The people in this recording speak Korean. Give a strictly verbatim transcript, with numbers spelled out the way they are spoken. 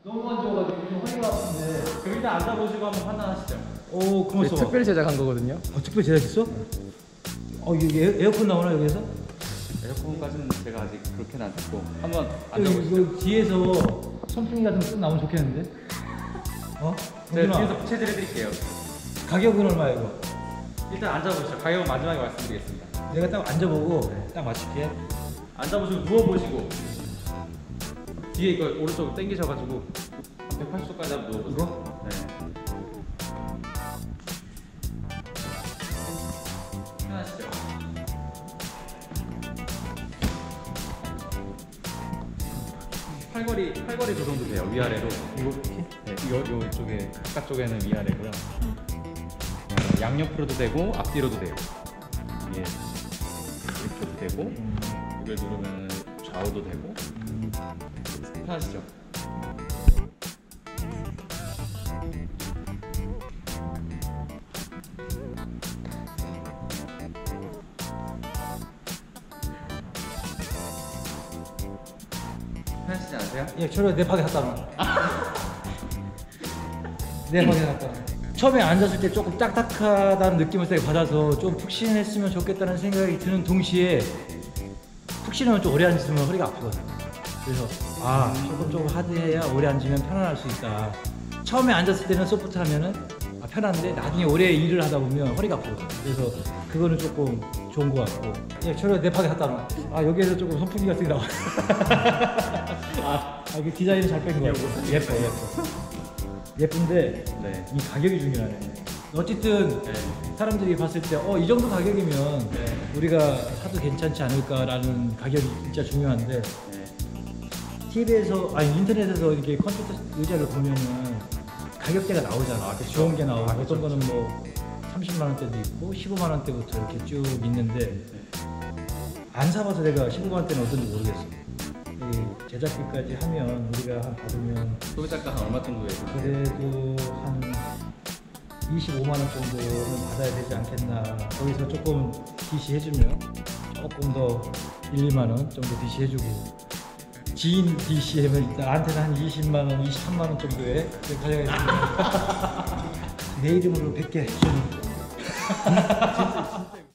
너무 만져가지고 좀 허리가 아픈데. 그럼 일단 앉아보시고 한번 판단하시죠. 오, 그만 써. 특별 제작한 거거든요. 어, 특별 제작했어? 어, 이게 에어, 에어컨 나오나 여기서? 에어컨까지는 제가 아직 그렇게는 안 듣고 한번 여기, 앉아보시죠. 여기 뒤에서 선풍기 같은 거 쓱 나오면 좋겠는데? 어? 제가 동준아, 뒤에서 부채질 해드릴게요. 가격은 얼마야 이거? 일단 앉아보시죠. 가격은 마지막에 말씀드리겠습니다. 내가 딱 앉아보고 딱 맞출게. 앉아보시고 누워보시고 뒤에 이거 오른쪽으로 당기셔가지고 백팔십 도까지 한번 누워보세요. 이거? 네. 편하시죠? 팔걸이, 팔걸이 그 정도 돼요. 위아래로. 이거 이렇게? 네, 요, 요 쪽에, 바깥쪽에는 위아래고요. 어, 양옆으로도 되고, 앞뒤로도 돼요. 이게 이렇게도 되고, 음. 이걸 누르면 좌우도 되고. 음. 편하시죠? 편하시지 않으세요? 예, 저래 내 방에 갖다 놔. 내 방에 갖다 놔. 처음에 앉았을 때 조금 딱딱하다는 느낌을 세게 받아서 좀 푹신했으면 좋겠다는 생각이 드는 동시에 푹신하면 좀 오래 앉으면 허리가 아프거든. 그래서 아, 조금 조금 하드해야 오래 앉으면 편안할 수 있다. 처음에 앉았을 때는 소프트하면은 아, 편한데 나중에 오래 일을 하다 보면 허리가 아프거든. 그래서 그거는 조금 좋은 것 같고. 예, 저래 내 방에 갖다 놔. 아, 여기에서 조금 선풍기 같은 게 나와. 아, 아, 이게 디자인을 잘 뺀 거 같고. 예뻐, 예뻐. 예쁜데 네. 이 가격이 중요하네. 어쨌든 네. 사람들이 봤을 때 어, 이 정도 가격이면 네. 우리가 사도 괜찮지 않을까라는 가격이 진짜 중요한데 네. 티비에서 아니 인터넷에서 이렇게 컴퓨터 의자를 보면은 가격대가 나오잖아. 아, 그쵸. 좋은 게 나오고 아, 어떤 그쵸, 거는 뭐 삼십만 원대도 있고 십오만 원대부터 이렇게 쭉 있는데 안 사봐서 내가 십오만 원대는 어떤지 모르겠어. 이 제작비까지 하면 우리가 한 받으면 소비자가 한 얼마 정도예요? 그래도 한 이십오만 원 정도는 받아야 되지 않겠나. 거기서 조금 디씨 해주면 조금 더 일, 이만 원 정도 디씨 해주고 지인 디씨 하면 나한테는 한 이십만 원, 이십삼만 원 정도에 가져가겠습니다. 내 이름으로 백 개 해주는